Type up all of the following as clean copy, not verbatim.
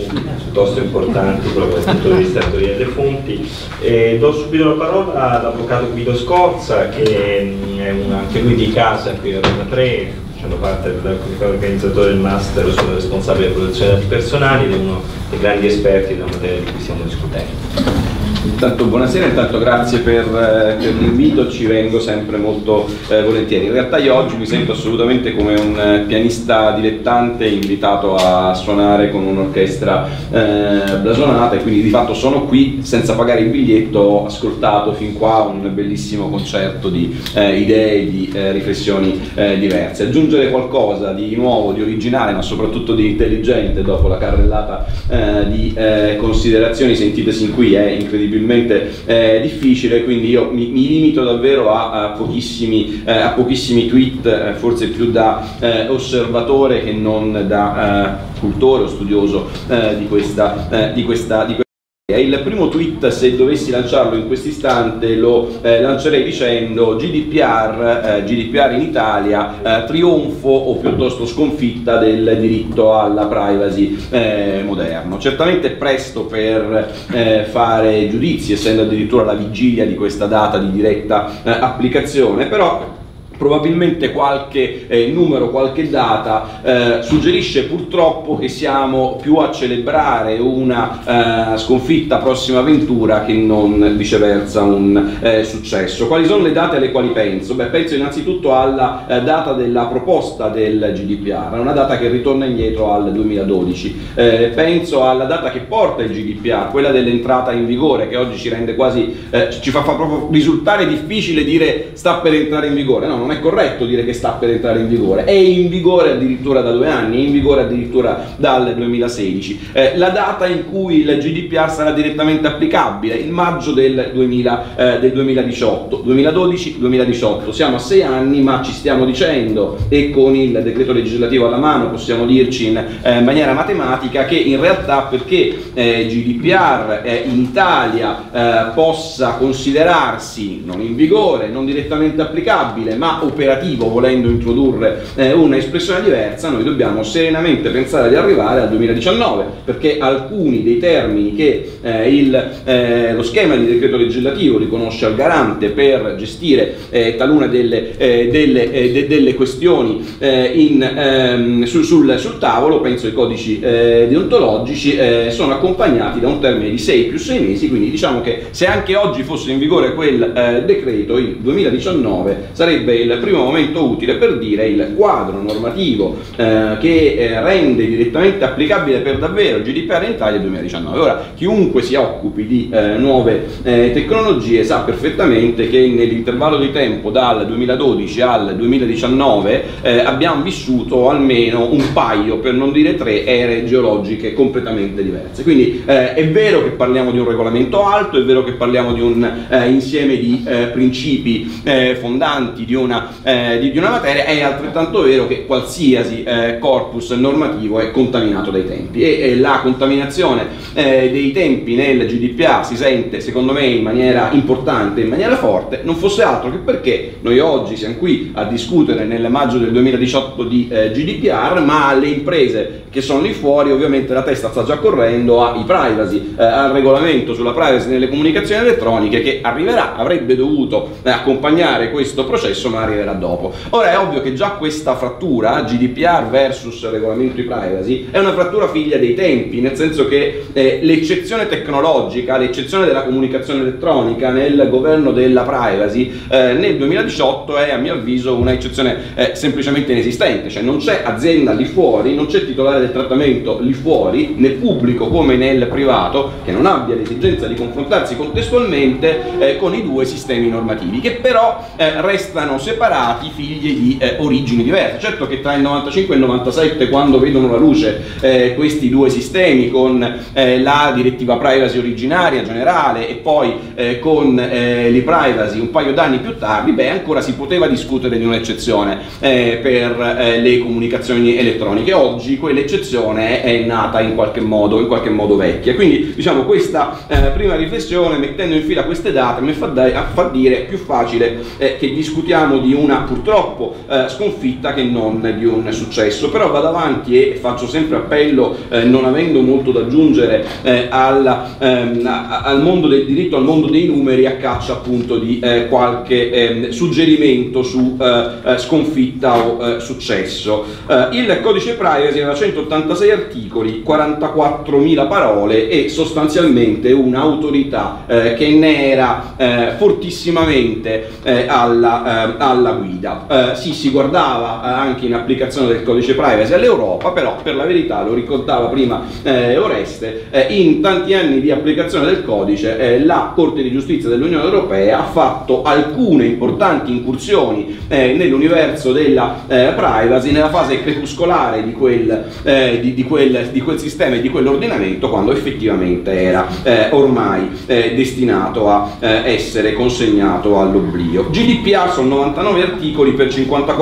punti piuttosto importanti proprio dal punto di vista della teoria delle fonti. Do subito la parola all'avvocato Guido Scorza, che è anche lui di casa qui a Roma 3, facendo parte del comitato organizzatore del master sulla responsabile della protezione dei dati personali ed è uno dei grandi esperti della materia di cui stiamo discutendo. Intanto buonasera, intanto grazie per l'invito, ci vengo sempre molto volentieri. In realtà io oggi mi sento assolutamente come un pianista dilettante invitato a suonare con un'orchestra blasonata, e quindi di fatto sono qui senza pagare il biglietto, ho ascoltato fin qua un bellissimo concerto di idee, di riflessioni diverse. Aggiungere qualcosa di nuovo, di originale, ma soprattutto di intelligente dopo la carrellata di considerazioni sentite sin qui è incredibilmente difficile, quindi io mi limito davvero a pochissimi tweet, forse più da osservatore che non da cultore o studioso di questa. Il primo tweet, se dovessi lanciarlo in questo istante, lo lancerei dicendo GDPR in Italia, trionfo o piuttosto sconfitta del diritto alla privacy moderno. Certamente è presto per fare giudizi, essendo addirittura la vigilia di questa data di diretta applicazione, però probabilmente qualche numero, qualche data suggerisce purtroppo che siamo più a celebrare una sconfitta prossima avventura che non viceversa un successo. Quali sono le date alle quali penso? Beh, penso innanzitutto alla data della proposta del GDPR, una data che ritorna indietro al 2012. Penso alla data che porta il GDPR, quella dell'entrata in vigore, che oggi ci rende quasi, ci fa proprio risultare difficile dire sta per entrare in vigore. No, non è corretto dire che sta per entrare in vigore, è in vigore addirittura da 2 anni, è in vigore addirittura dal 2016. La data in cui il GDPR sarà direttamente applicabile, il maggio del 2018, 2012-2018, siamo a 6 anni, ma ci stiamo dicendo, e con il decreto legislativo alla mano possiamo dirci in maniera matematica, che in realtà perché GDPR in Italia possa considerarsi non in vigore, non direttamente applicabile, ma operativo, volendo introdurre una espressione diversa, noi dobbiamo serenamente pensare di arrivare al 2019, perché alcuni dei termini che lo schema di decreto legislativo riconosce al garante per gestire talune delle questioni sul tavolo, penso ai codici deontologici, sono accompagnati da un termine di 6 più 6 mesi, quindi diciamo che se anche oggi fosse in vigore quel decreto, il 2019 sarebbe il primo momento utile per dire il quadro normativo che rende direttamente applicabile per davvero il GDPR in Italia 2019. Ora, chiunque si occupi di nuove tecnologie sa perfettamente che nell'intervallo di tempo dal 2012 al 2019 abbiamo vissuto almeno un paio, per non dire 3, ere geologiche completamente diverse. Quindi è vero che parliamo di un regolamento alto, è vero che parliamo di un insieme di principi fondanti di una materia, è altrettanto vero che qualsiasi corpus normativo è contaminato dai tempi, e la contaminazione dei tempi nel GDPR si sente, secondo me, in maniera importante, in maniera forte, non fosse altro che perché noi oggi siamo qui a discutere nel maggio del 2018 di GDPR, ma alle imprese che sono lì fuori ovviamente la testa sta già correndo ai privacy, al regolamento sulla privacy nelle comunicazioni elettroniche, che arriverà, avrebbe dovuto accompagnare questo processo, ma arriverà dopo. Ora è ovvio che già questa frattura GDPR versus regolamento di privacy è una frattura figlia dei tempi, nel senso che l'eccezione tecnologica, l'eccezione della comunicazione elettronica nel governo della privacy nel 2018 è, a mio avviso, una eccezione semplicemente inesistente, cioè non c'è azienda lì fuori, non c'è titolare del trattamento lì fuori, nel pubblico come nel privato, che non abbia l'esigenza di confrontarsi contestualmente con i due sistemi normativi, che però restano separati, figli di origini diverse. Certo che tra il 95 e il 97, quando vedono la luce questi due sistemi, con la direttiva privacy originaria generale e poi con l'e-privacy un paio d'anni più tardi, beh, ancora si poteva discutere di un'eccezione per le comunicazioni elettroniche. Oggi quell'eccezione è nata in qualche modo vecchia. Quindi, diciamo, questa prima riflessione, mettendo in fila queste date, mi fa dire più facile che discutiamo di una purtroppo sconfitta che non di un successo. Però vado avanti e faccio sempre appello, non avendo molto da aggiungere al mondo del diritto, al mondo dei numeri, a caccia appunto di qualche suggerimento su sconfitta o successo. Il codice privacy aveva 186 articoli, 44.000 parole e sostanzialmente un'autorità che ne era fortissimamente alla guida. Si guardava anche in applicazione del codice privacy all'Europa, però per la verità, lo ricordava prima Oreste, in tanti anni di applicazione del codice la Corte di Giustizia dell'Unione Europea ha fatto alcune importanti incursioni nell'universo della privacy nella fase crepuscolare di quel sistema e di quell'ordinamento, quando effettivamente era ormai destinato a essere consegnato all'oblio. GDPR sono 99 articoli per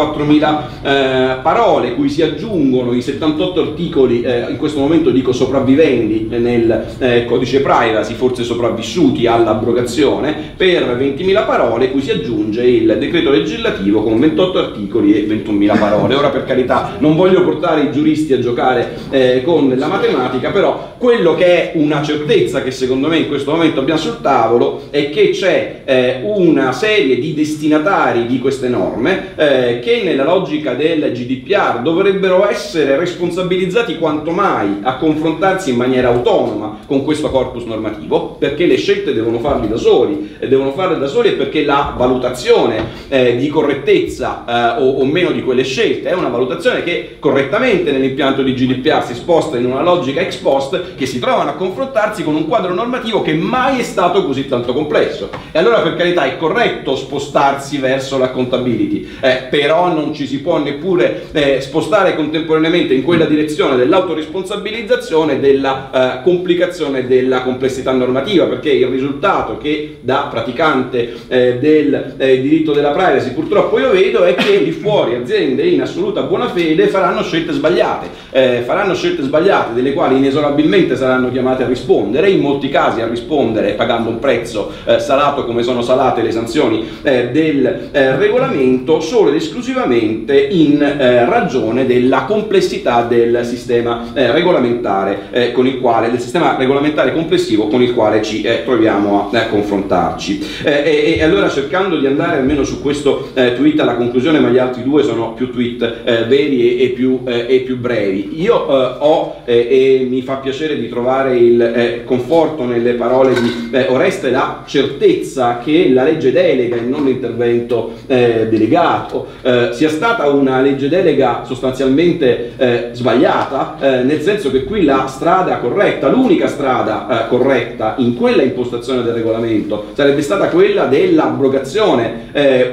54.000 parole, cui si aggiungono i 78 articoli, in questo momento dico sopravviventi nel codice privacy, forse sopravvissuti all'abrogazione, per 20.000 parole, cui si aggiunge il decreto legislativo con 28 articoli e 21.000 parole. Ora, per carità, non voglio portare i giuristi a giocare con la matematica, però quello che è una certezza che secondo me in questo momento abbiamo sul tavolo è che c'è una serie di destinatari di queste norme che nella logica del GDPR dovrebbero essere responsabilizzati quanto mai a confrontarsi in maniera autonoma con questo corpus normativo, perché le scelte devono farle da soli e perché la valutazione di correttezza o meno di quelle scelte è una valutazione che correttamente nell'impianto di GDPR si sposta in una logica ex post, che si trovano a confrontarsi con un quadro normativo che mai è stato così tanto complesso. E allora, per carità, è corretto spostarsi verso l'accountability, però non ci si può neppure spostare contemporaneamente in quella direzione dell'autoresponsabilizzazione, della complicazione, della complessità normativa, perché il risultato che da praticante del diritto della privacy purtroppo io vedo è che lì fuori aziende in assoluta buona fede faranno scelte sbagliate delle quali inesorabilmente saranno chiamate a rispondere, in molti casi a rispondere pagando un prezzo salato come sono salate le sanzioni del regolamento, solo ed esclusivamente in ragione della complessità del sistema regolamentare del sistema regolamentare complessivo con il quale ci troviamo a confrontarci. E allora, cercando di andare almeno su questo tweet alla conclusione, ma gli altri due sono più tweet veri e più brevi, io e mi fa piacere di trovare il conforto nelle parole di Oreste, la certezza che la legge delega e non l'intervento delegato sia stata una legge delega sostanzialmente sbagliata, nel senso che qui la strada corretta, l'unica strada corretta in quella impostazione del regolamento sarebbe stata quella dell'abrogazione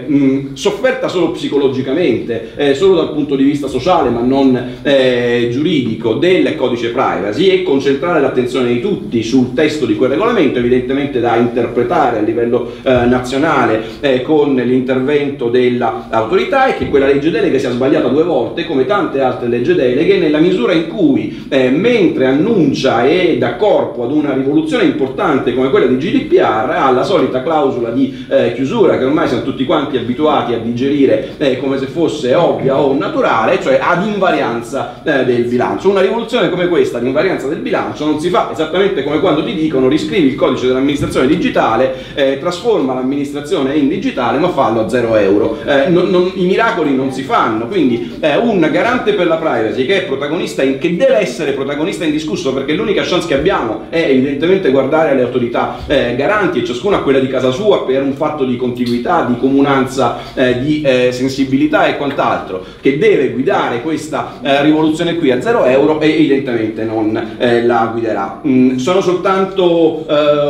sofferta solo psicologicamente, solo dal punto di vista sociale ma non giuridico, del codice privacy, e concentrare l'attenzione di tutti sul testo di quel regolamento, evidentemente da interpretare a livello nazionale con l'intervento dell'autorità, e che quella legge delega sia sbagliata due volte come tante altre leggi deleghe, nella misura in cui mentre annuncia e dà corpo ad una rivoluzione importante come quella di GDPR, ha la solita clausola di chiusura che ormai siamo tutti quanti abituati a digerire come se fosse ovvia o naturale, cioè ad invarianza del bilancio. Una rivoluzione come questa, di invarianza del bilancio, non si fa esattamente come quando ti dicono riscrivi il codice dell'amministrazione digitale, trasforma l'amministrazione in digitale, ma fallo a 0 euro. I miracoli non si fanno, quindi un garante per la privacy che è protagonista, che deve essere protagonista indiscusso, perché l'unica chance che abbiamo è evidentemente guardare alle autorità garanti, e ciascuna a quella di casa sua, per un fatto di contiguità, di comunanza, di sensibilità e quant'altro, che deve guidare questa rivoluzione qui a 0 euro, e evidentemente non la guiderà. Sono soltanto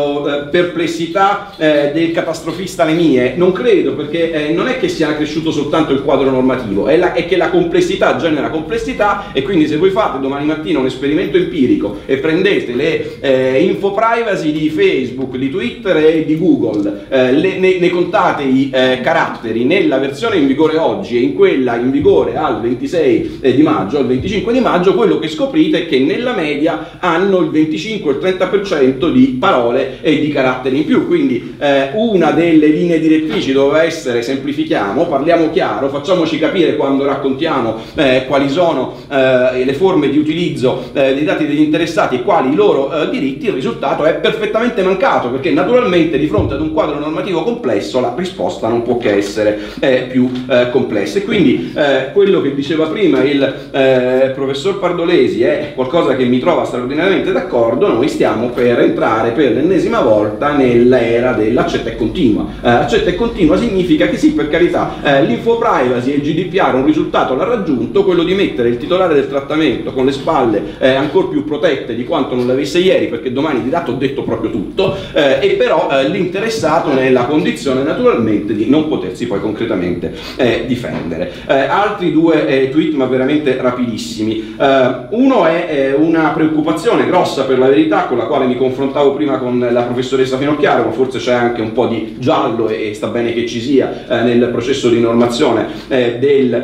perplessità del catastrofista le mie? Non credo, perché non è che sia cresciuto soltanto il quadro normativo, è che la complessità genera complessità, e quindi se voi fate domani mattina un esperimento empirico e prendete le info privacy di Facebook, di Twitter e di Google, ne contate i caratteri nella versione in vigore oggi e in quella in vigore al 26 di maggio, al 25 di maggio, quello che scoprite è che nella media hanno il 25 il 30% di parole e di caratteri in più. Quindi una delle linee direttrici doveva essere semplicemente semplifichiamo, parliamo chiaro, facciamoci capire quando raccontiamo quali sono le forme di utilizzo dei dati degli interessati e quali i loro diritti, il risultato è perfettamente mancato, perché naturalmente di fronte ad un quadro normativo complesso la risposta non può che essere più complessa. E quindi quello che diceva prima il professor Pardolesi è qualcosa che mi trova straordinariamente d'accordo. Noi stiamo per entrare per l'ennesima volta nell'era dell'accetta e continua. Accetta e continua significa che sì, per carità, l'infoprivacy e il GDPR un risultato l'ha raggiunto, quello di mettere il titolare del trattamento con le spalle ancora più protette di quanto non l'avesse ieri, perché domani di dato ho detto proprio tutto, e però l'interessato nella condizione naturalmente di non potersi poi concretamente difendere. Altri due tweet, ma veramente rapidissimi. Uno è una preoccupazione grossa, per la verità, con la quale mi confrontavo prima con la professoressa Finocchiaro, ma forse c'è anche un po' di giallo e sta bene che ci sia nel processo di normazione del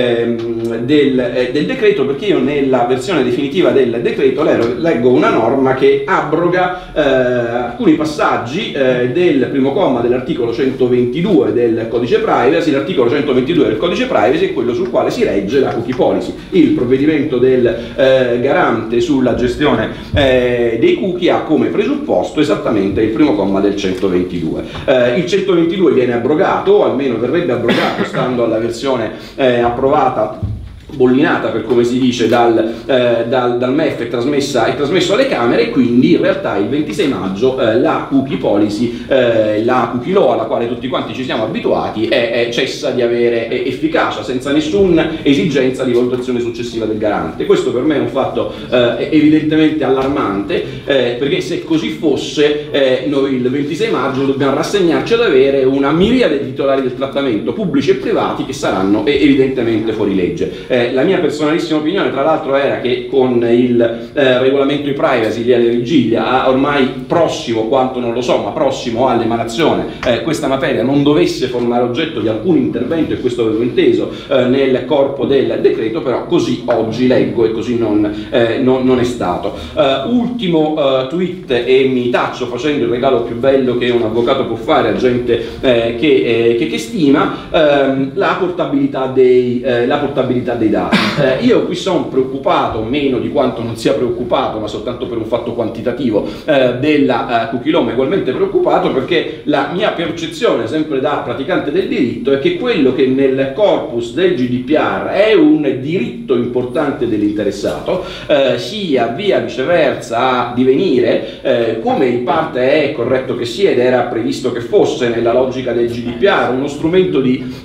decreto, perché io nella versione definitiva del decreto leggo una norma che abroga alcuni passaggi del primo comma dell'articolo 122 del codice privacy. L'articolo 122 del codice privacy è quello sul quale si regge la cookie policy. Il provvedimento del garante sulla gestione dei cookie ha come presupposto esattamente il primo comma del 122. Il 122 viene abrogato, o almeno verrebbe abrogato stando alla versione approvata, bollinata per come si dice dal MEF e trasmesso alle Camere, e quindi in realtà il 26 maggio la cookie policy, la cookie law alla quale tutti quanti ci siamo abituati cessa di avere efficacia, senza nessuna esigenza di valutazione successiva del garante. Questo per me è un fatto evidentemente allarmante, perché se così fosse noi il 26 maggio dobbiamo rassegnarci ad avere una miriade di titolari del trattamento pubblici e privati che saranno evidentemente fuori legge. La mia personalissima opinione, tra l'altro, era che con il regolamento di privacy di Ale Vigilia, ormai prossimo, quanto non lo so, ma prossimo all'emanazione, questa materia non dovesse formare oggetto di alcun intervento, e questo avevo inteso nel corpo del decreto, però così oggi leggo e così non è stato. Ultimo tweet, e mi taccio facendo il regalo più bello che un avvocato può fare a gente che stima, la portabilità dei dati. Io qui sono preoccupato, meno di quanto non sia preoccupato, ma soltanto per un fatto quantitativo della cookie law, ma ugualmente preoccupato perché la mia percezione, sempre da praticante del diritto, è che quello che nel corpus del GDPR è un diritto importante dell'interessato sia via viceversa a divenire, come in parte è corretto che sia ed era previsto che fosse nella logica del GDPR, uno strumento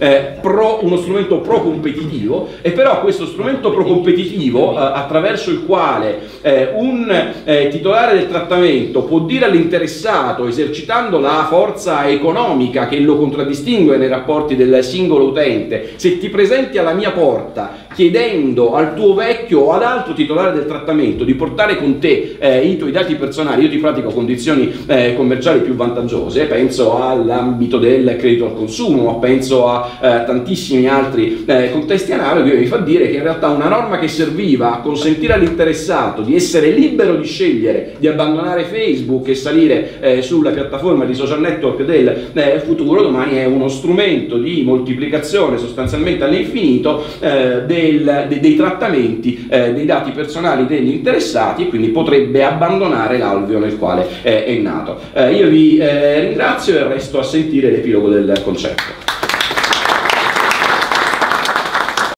pro competitivo, e però questo strumento pro-competitivo attraverso il quale un titolare del trattamento può dire all'interessato, esercitando la forza economica che lo contraddistingue nei rapporti del singolo utente: se ti presenti alla mia porta chiedendo al tuo vecchio o ad altro titolare del trattamento di portare con te i tuoi dati personali, io ti pratico condizioni commerciali più vantaggiose, penso all'ambito del credito al consumo, ma penso a tantissimi altri contesti analoghi, mi fa dire che in realtà una norma che serviva a consentire all'interessato di essere libero di scegliere di abbandonare Facebook e salire sulla piattaforma di social network del futuro, domani è uno strumento di moltiplicazione sostanzialmente all'infinito dei trattamenti dei dati personali degli interessati, e quindi potrebbe abbandonare l'alveo nel quale è nato. Io vi ringrazio e resto a sentire l'epilogo del concerto.